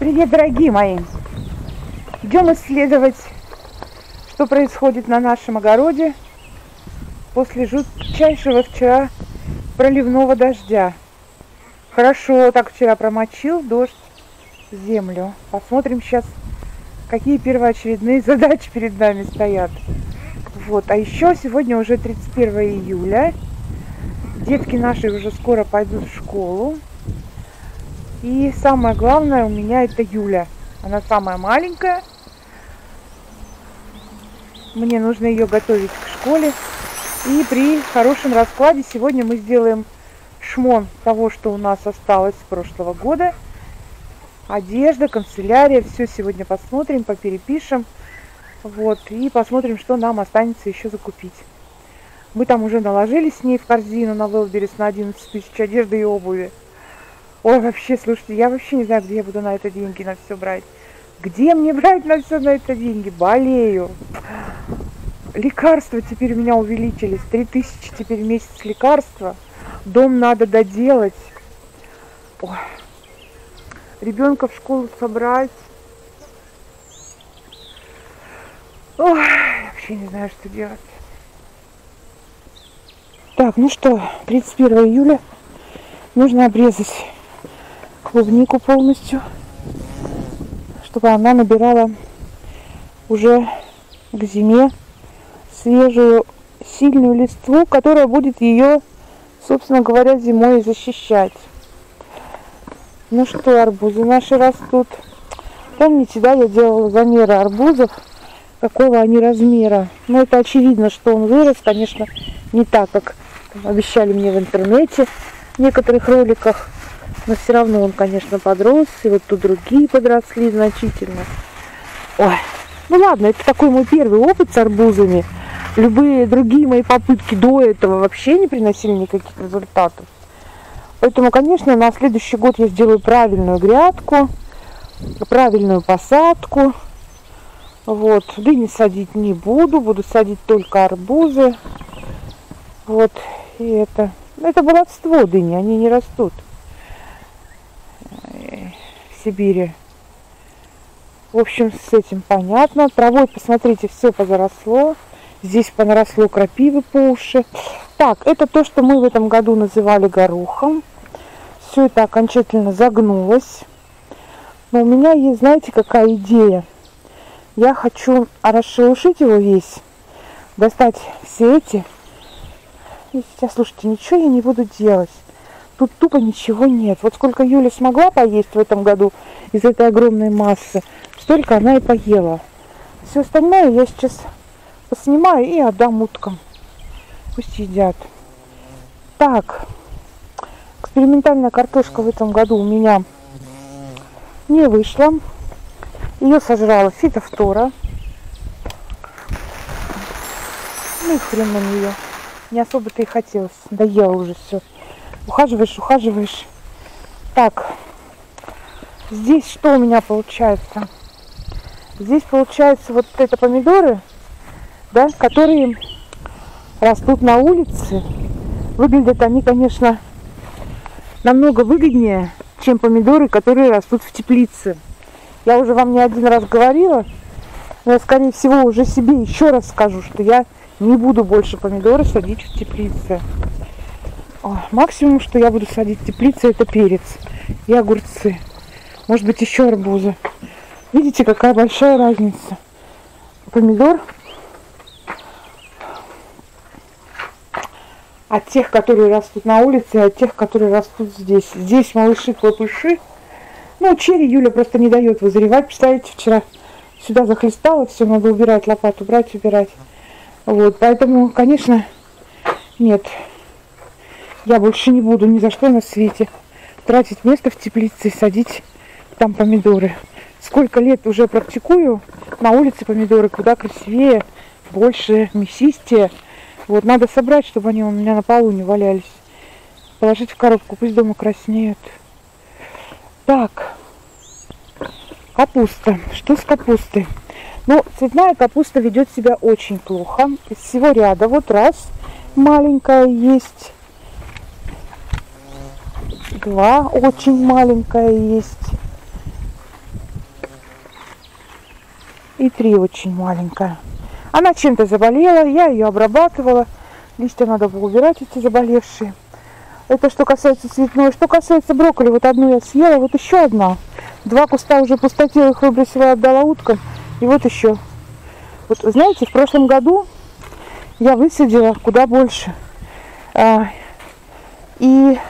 Привет, дорогие мои! Идем исследовать, что происходит на нашем огороде после жутчайшего вчера проливного дождя. Хорошо так вчера промочил дождь землю. Посмотрим сейчас, какие первоочередные задачи перед нами стоят. Вот. А еще сегодня уже 31 июля. Детки наши уже скоро пойдут в школу. И самое главное у меня это Юля. Она самая маленькая. Мне нужно ее готовить к школе. И при хорошем раскладе сегодня мы сделаем шмон того, что у нас осталось с прошлого года. Одежда, канцелярия. Все сегодня посмотрим, поперепишем. Вот. И посмотрим, что нам останется еще закупить. Мы там уже наложили с ней в корзину на Wildberries на 11 тысяч одежды и обуви. Ой, вообще, слушайте, я вообще не знаю, где я буду на это деньги, на все брать. Где мне брать на все на это деньги? Болею. Лекарства теперь у меня увеличились. 3000 теперь в месяц лекарства. Дом надо доделать. Ой. Ребенка в школу собрать. Ой, вообще не знаю, что делать. Так, ну что, 31 июля нужно обрезать клубнику полностью, чтобы она набирала уже к зиме свежую, сильную листву, которая будет ее, собственно говоря, зимой защищать. Ну что, арбузы наши растут. Помните, да, я делала замеры арбузов, какого они размера. Но это очевидно, что он вырос, конечно, не так, как обещали мне в интернете в некоторых роликах. Но все равно он, конечно, подрос. И вот тут другие подросли значительно. Ой, ну ладно, это такой мой первый опыт с арбузами. Любые другие мои попытки до этого вообще не приносили никаких результатов. Поэтому, конечно, на следующий год я сделаю правильную грядку, правильную посадку. Вот, дыни садить не буду, буду садить только арбузы. Вот, и это баловство дыни, они не растут в Сибири. В общем, с этим понятно. Травой, посмотрите, все позаросло. Здесь понаросло крапивы по уши. Так, это то, что мы в этом году называли горохом. Все это окончательно загнулось. Но у меня есть, знаете, какая идея? Я хочу расшелушить его весь, достать все эти. И сейчас, слушайте, ничего я не буду делать. Тут тупо ничего нет. Вот сколько Юля смогла поесть в этом году из этой огромной массы, столько она и поела. Все остальное я сейчас поснимаю и отдам уткам. Пусть едят. Так, экспериментальная картошка в этом году у меня не вышла. Ее сожрала фитофтора. Ну и хрен на нее. Не особо-то и хотелось. Доела уже все. Ухаживаешь. Так. Здесь что у меня получается? Здесь получается вот это помидоры, да, которые растут на улице. Выглядят они, конечно, намного выгоднее, чем помидоры, которые растут в теплице. Я уже вам не один раз говорила, но я, скорее всего, уже себе еще раз скажу, что я не буду больше помидоры садить в теплице. Максимум, что я буду садить в теплице, это перец и огурцы. Может быть, еще арбузы. Видите, какая большая разница. Помидор от тех, которые растут на улице, и от тех, которые растут здесь. Здесь малыши-клопыши. Ну, черри Юля просто не дает вызревать. Представляете, вчера сюда захлестала, все надо убирать, лопату брать, убирать. Вот, поэтому, конечно, нет. Я больше не буду ни за что на свете тратить место в теплице и садить там помидоры. Сколько лет уже практикую на улице помидоры, куда красивее, больше, мясистее. Вот, надо собрать, чтобы они у меня на полу не валялись. Положить в коробку, пусть дома краснеют. Так, капуста. Что с капустой? Ну, цветная капуста ведет себя очень плохо. Из всего ряда. Вот раз маленькая есть. Два очень маленькая есть. И 3 очень маленькая. Она чем-то заболела, я ее обрабатывала. Листья надо было убирать, эти заболевшие. Это что касается цветной. Что касается брокколи, вот одну я съела, вот еще одна. 2 куста уже пустотелых выбросила, отдала уткам. И вот еще. Вот, знаете, в прошлом году я высадила куда больше. И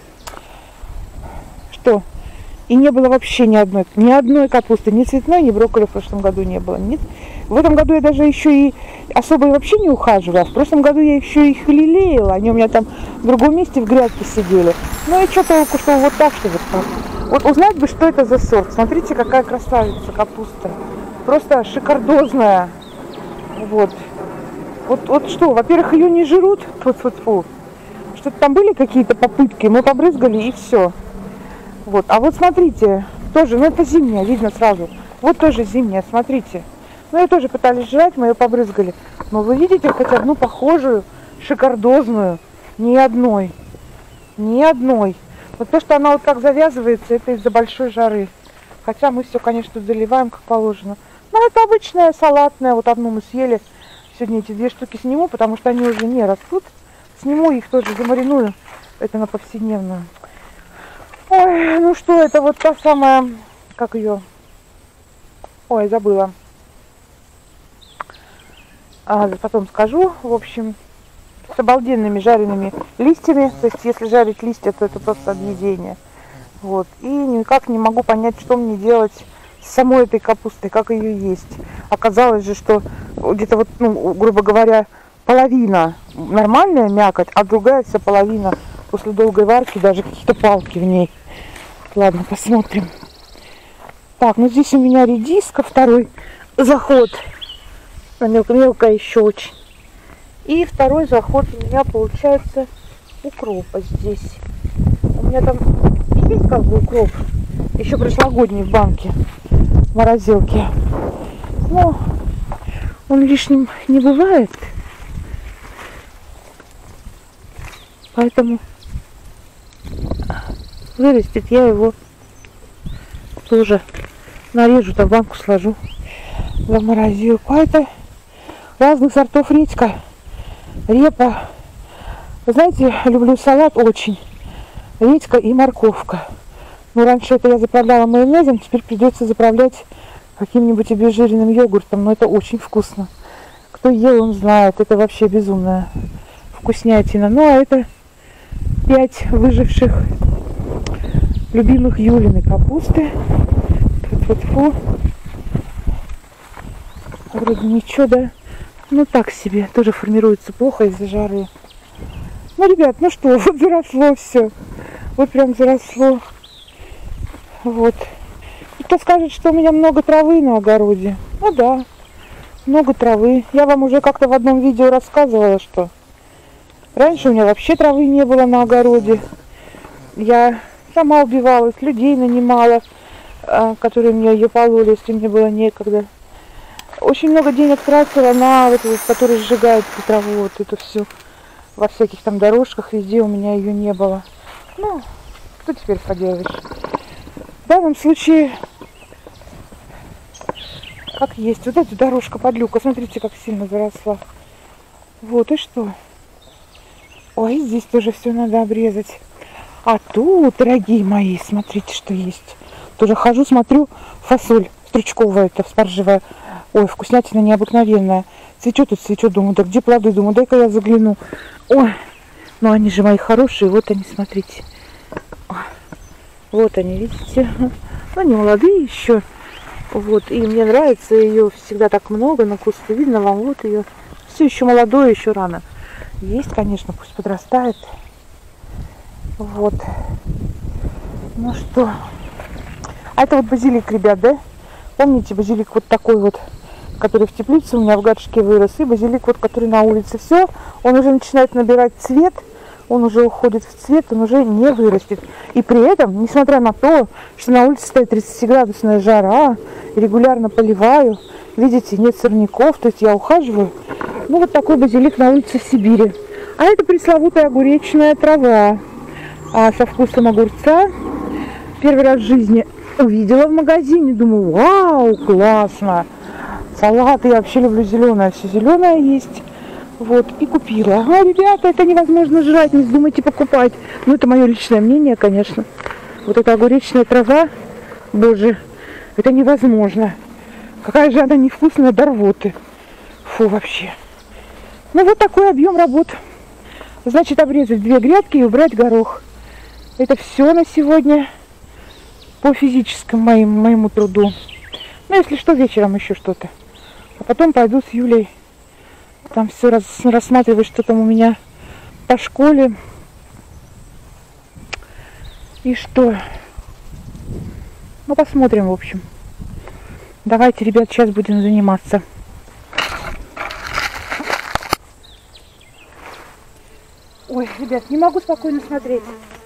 что? И не было вообще ни одной капусты, ни цветной, ни брокколи в прошлом году не было. Нет. В этом году я даже еще и особо вообще не ухаживала. В прошлом году я еще их лелеяла. Они у меня там в другом месте в грядке сидели. Ну и что толку, что вот так, что вот узнать бы, что это за сорт. Смотрите, какая красавица капуста. Просто шикардозная. Вот. Вот что, во-первых, ее не жрут. Фу-фу-фу. Что-то там были какие-то попытки, мы побрызгали и все. Вот. А вот смотрите, тоже, ну это зимняя, видно сразу. Вот тоже зимняя, смотрите. Ну ее тоже пытались жрать, мы ее побрызгали. Но вы видите хоть одну похожую, шикардозную? Ни одной. Ни одной. Вот то, что она вот так завязывается, это из-за большой жары. Хотя мы все, конечно, заливаем как положено. Но это обычная салатная, вот одну мы съели. Сегодня эти 2 штуки сниму, потому что они уже не растут. Сниму их тоже, замариную. Это на повседневную. Ой, ну что, это вот та самая, как ее? Ой, забыла. Потом скажу. В общем, с обалденными жареными листьями. То есть, если жарить листья, то это просто объедение. Вот. И никак не могу понять, что мне делать с самой этой капустой, как ее есть. Оказалось же, что где-то вот, ну, грубо говоря, половина нормальная мякоть, а другая вся половина после долгой варки, даже какие-то палки в ней. Ладно, посмотрим. Так, ну здесь у меня редиска, второй заход. Мелкая еще очень. И второй заход у меня получается укропа здесь. У меня там есть как бы укроп. Еще прошлогодний в банке, в морозилке. Но он лишним не бывает. Поэтому вырастет, я его тоже нарежу, в банку сложу в морозилку. А это разных сортов редька, репа. Вы знаете, люблю салат очень. Редька и морковка. Ну, раньше это я заправляла майонезом, теперь придется заправлять каким-нибудь обезжиренным йогуртом. Но это очень вкусно. Кто ел, он знает. Это вообще безумная вкуснятина. Ну, а это 5 выживших любимых Юлиной капусты. Фу-фу-фу. Вроде ничего, да? Ну, так себе. Тоже формируется плохо из-за жары. Ну, ребят, ну что, вот заросло все. Вот прям заросло. Вот. И кто скажет, что у меня много травы на огороде? Ну да, много травы. Я вам уже как-то в одном видео рассказывала, что раньше у меня вообще травы не было на огороде. Я сама убивалась, людей нанимала, которые мне ее пололи, если мне было некогда. Очень много денег тратила на вот этот, который сжигает траву, вот это все. Во всяких там дорожках, везде у меня ее не было. Ну, что теперь поделаешь? В данном случае, как есть. Вот эта дорожка под люк. Смотрите, как сильно заросла. Вот, и что? Ой, здесь тоже все надо обрезать. А тут, дорогие мои, смотрите, что есть. Тоже хожу, смотрю, фасоль стручковая, это спаржевая. Ой, вкуснятина необыкновенная. Цветет тут цветет, думаю, да где плоды? Думаю, дай-ка я загляну. Ой, ну они же мои хорошие. Вот они, смотрите. Вот они, видите? Ну, они молодые еще. Вот, и мне нравится ее всегда так много на кусты. Видно вам, вот ее. Все еще молодое, еще рано. Есть, конечно, пусть подрастает. Вот. Ну что. А это вот базилик, ребят, да? Помните, базилик вот такой вот, который в теплице у меня в горшке вырос. И базилик вот, который на улице. Все, он уже начинает набирать цвет. Он уже уходит в цвет, он уже не вырастет. И при этом, несмотря на то, что на улице стоит 30-градусная жара, регулярно поливаю, видите, нет сорняков, то есть я ухаживаю. Ну, вот такой базилик на улице в Сибири. А это пресловутая огуречная трава со вкусом огурца. Первый раз в жизни увидела в магазине, думаю, вау, классно. салаты. Я вообще люблю зеленое. Все зеленое есть. Вот, и купила. А, ребята, это невозможно жрать, не вздумайте покупать. Ну, это мое личное мнение, конечно. Вот эта огуречная трава, боже, это невозможно. Какая же она невкусная до рвоты. Фу, вообще. Ну, вот такой объем работ. Значит, обрезать 2 грядки и убрать горох. Это все на сегодня по физическому моему труду. Ну, если что, вечером еще что-то. А потом пойду с Юлей там все рассматривать, что там у меня по школе. И что? Ну, посмотрим, в общем. Давайте, ребят, сейчас будем заниматься. Ой, ребят, не могу спокойно смотреть.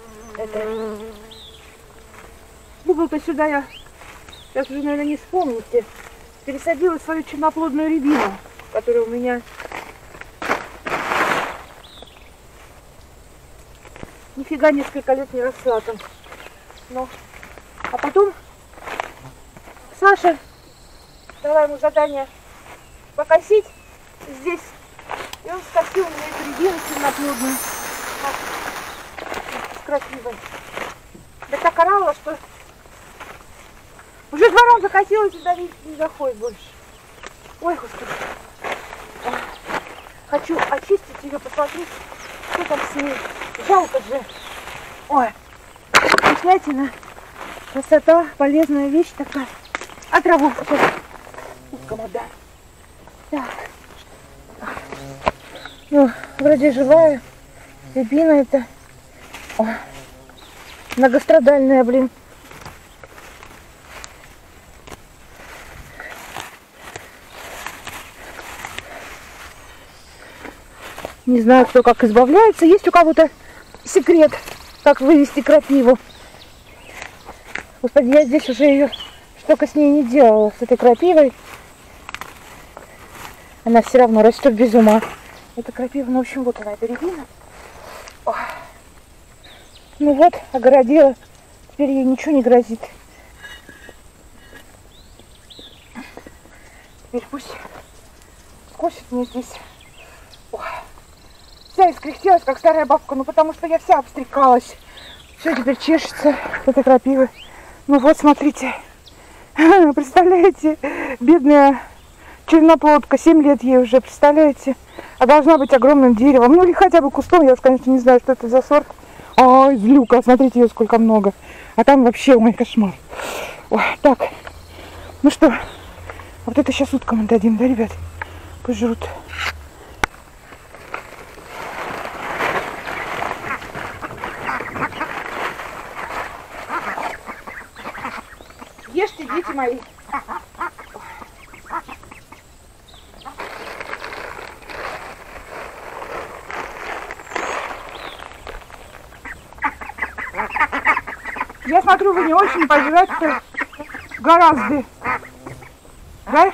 Угол-то сюда я, сейчас уже, наверное, не вспомните, пересадила свою черноплодную рябину, которая у меня нифига несколько лет не росла там. Но... А потом Саша дала ему задание покосить здесь, и он скосил мне эту рябину черноплодную с крапивой. Да так орала, что уже 2 раза косилась и давить не заходит больше. Ой, господи. Хочу очистить ее, посмотреть, что там с ней. Жалко же. Ой, вкуснятина. Красота, полезная вещь такая. А траву сейчас кому отдам. Так. Ну, вроде живая. Рябина это. О, многострадальная, блин. Не знаю, кто как избавляется. Есть у кого-то секрет, как вывести крапиву. Господи, я здесь уже ее столько с ней не делала, с этой крапивой. Она все равно растет без ума. Эта крапива, ну, в общем, вот она, эта рябина. Ох. Ну вот, огородила. Теперь ей ничего не грозит. Теперь пусть скосит мне здесь. Ох. Вся искряхтелась, как старая бабка, ну потому что я вся обстрекалась. Все теперь чешется с этой крапивы. Ну вот, смотрите. Представляете, бедная черноплодка, 7 лет ей уже, представляете? А должна быть огромным деревом. Ну или хотя бы кустом, я уж, конечно, не знаю, что это за сорт. Ой, злюка, смотрите, ее сколько много. А там вообще, ой, кошмар. Ой, так, ну что, вот это сейчас уткам отдадим, да, ребят? Пусть жрут. Ешьте, дети мои. Я смотрю, вы не очень пожрать-то гораздо. Да?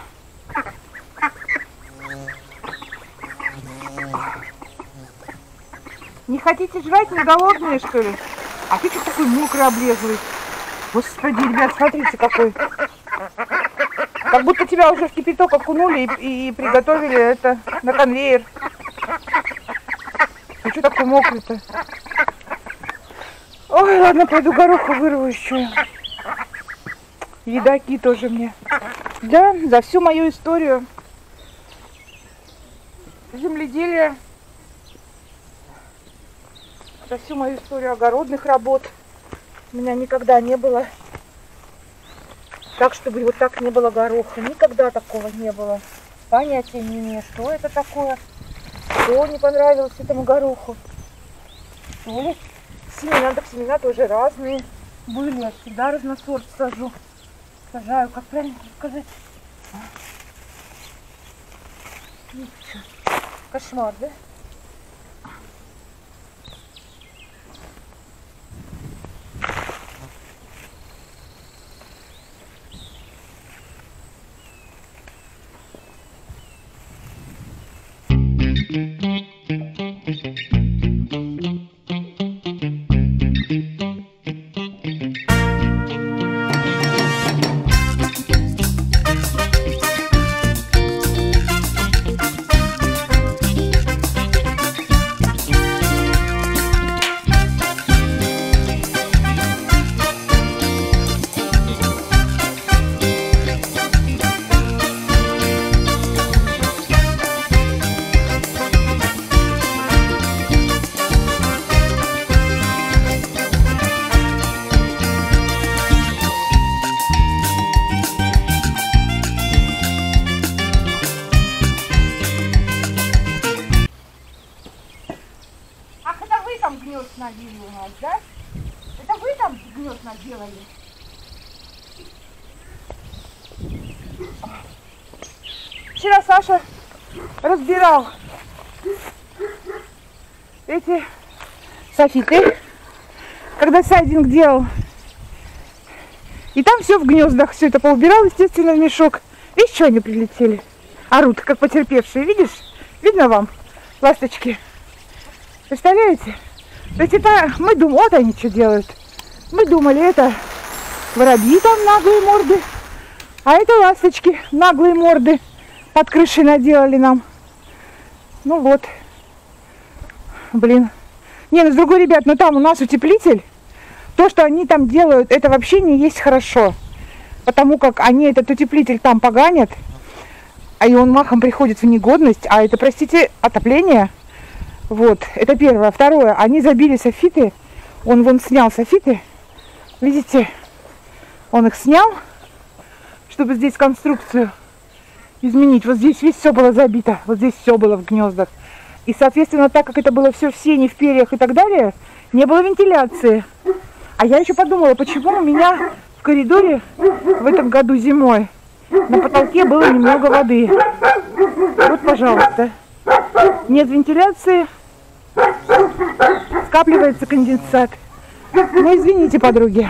Не хотите жрать, не голодные, что ли? А ты что такой мокрый, облезлый? Господи, ребят, смотрите какой. Как будто тебя уже в кипяток окунули и приготовили это на конвейер. Ты что такой мокрый-то? Ой, ладно, пойду гороху вырву еще. Едаки тоже мне. Да, за всю мою историю земледелия, за всю мою историю огородных работ у меня никогда не было так, чтобы вот так не было гороха. Никогда такого не было. Понятия не имею, что это такое, что не понравилось этому гороху. То ли семена, так семена тоже разные были. Я всегда разносорт сажаю, как правильно сказать. Кошмар, да? гнезд наделали. Вчера Саша разбирал эти софиты, когда сайдинг делал. И там все в гнездах, все это поубирал, естественно, в мешок. Видишь, что они прилетели? Орут, как потерпевшие, видишь? Видно вам, ласточки? Представляете? То есть это мы думали, вот они что делают. Мы думали, это воробьи там наглые морды, а это ласточки наглые морды под крышей наделали нам. Ну вот. Блин. Не, ну с другой, ребят, но там у нас утеплитель. То, что они там делают, это вообще не есть хорошо. Потому как они этот утеплитель там поганят, а и он махом приходит в негодность. А это, простите, отопление. Вот, это первое. Второе, они забили софиты. Он вон снял софиты. Видите? Он их снял, чтобы здесь конструкцию изменить. Вот здесь ведь все было забито. Вот здесь все было в гнездах. И, соответственно, так как это было все в сене, в перьях и так далее, не было вентиляции. А я еще подумала, почему у меня в коридоре в этом году зимой на потолке было немного воды. Вот, пожалуйста. Нет вентиляции, скапливается конденсат. Ну, извините, подруги.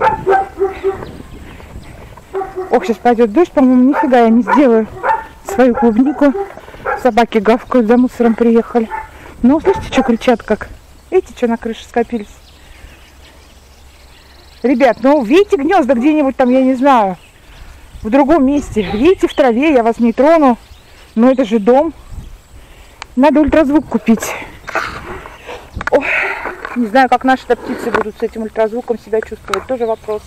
Ох, сейчас пойдет дождь, по-моему, нифига я не сделаю свою клубнику. Собаки гавкают, за мусором приехали. Ну, слышите, что кричат как? Видите, что на крыше скопились? Ребят, ну, видите гнезда где-нибудь там, я не знаю, в другом месте. Видите, в траве, я вас не трону. Но это же дом. Надо ультразвук купить. Ох, не знаю, как наши-то птицы будут с этим ультразвуком себя чувствовать. Тоже вопрос.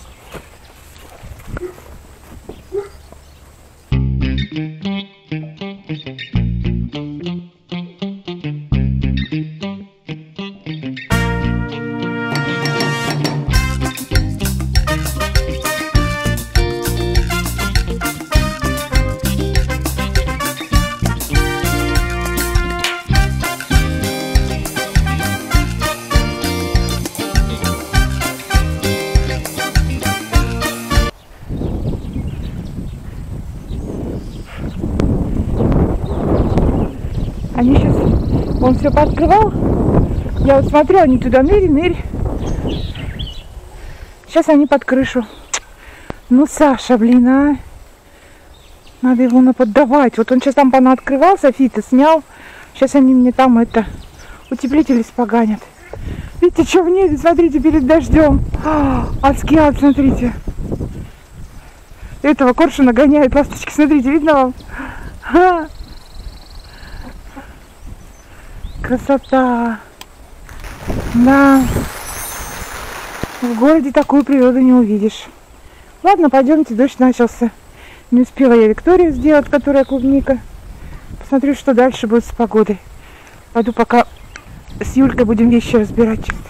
Они сейчас, он все пооткрывал. Я вот смотрю, они туда нырь. Сейчас они под крышу. Ну, Саша, блин, а. Надо его наподдавать. Вот он сейчас там понаоткрывал, софиты снял. Сейчас они мне там это, утеплители испоганят. Видите, что в небе, смотрите, перед дождем. Адский ад, смотрите. Этого коршуна гоняет, ласточки, смотрите, видно вам? Красота. Да. В городе такую природу не увидишь. Ладно, пойдемте, дождь начался. Не успела я Викторию сделать, которая клубника. Посмотрю, что дальше будет с погодой. Пойду пока с Юлькой будем вещи разбирать.